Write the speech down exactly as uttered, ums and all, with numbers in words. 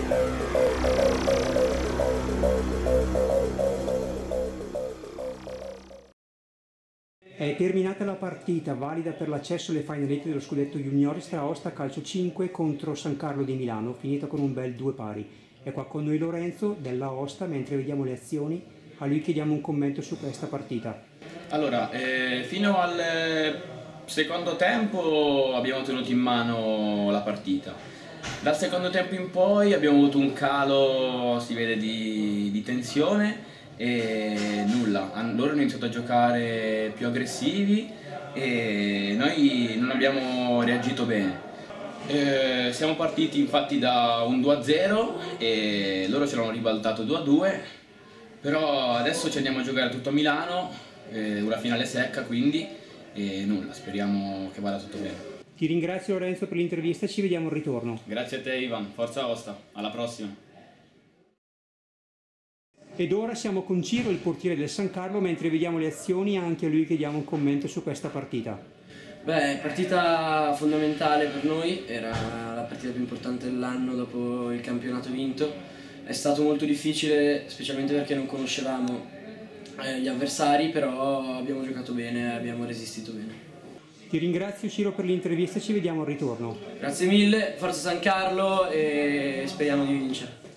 È terminata la partita valida per l'accesso alle finalette dello scudetto juniores tra Aosta Calcio cinque contro San Carlo di Milano, finita con un bel due pari. È qua con noi Lorenzo della Aosta, mentre vediamo le azioni, a lui chiediamo un commento su questa partita. Allora, eh, fino al secondo tempo abbiamo tenuto in mano la partita. Dal secondo tempo in poi abbiamo avuto un calo, si vede, di, di tensione e nulla. Loro hanno iniziato a giocare più aggressivi e noi non abbiamo reagito bene. Eh, siamo partiti infatti da un due a zero e loro ce l'hanno ribaltato due a due, però adesso ci andiamo a giocare tutto a Milano, eh, una finale secca quindi, e nulla, speriamo che vada tutto bene. Ti ringrazio Lorenzo per l'intervista e ci vediamo al ritorno. Grazie a te Ivan, forza Aosta, alla prossima! Ed ora siamo con Ciro, il portiere del San Carlo, mentre vediamo le azioni, anche a lui chiediamo un commento su questa partita. Beh, partita fondamentale per noi, era la partita più importante dell'anno dopo il campionato vinto. È stato molto difficile, specialmente perché non conoscevamo eh, gli avversari, però abbiamo giocato bene, abbiamo resistito bene. Ti ringrazio Ciro per l'intervista e ci vediamo al ritorno. Grazie mille, forza San Carlo e speriamo di vincere.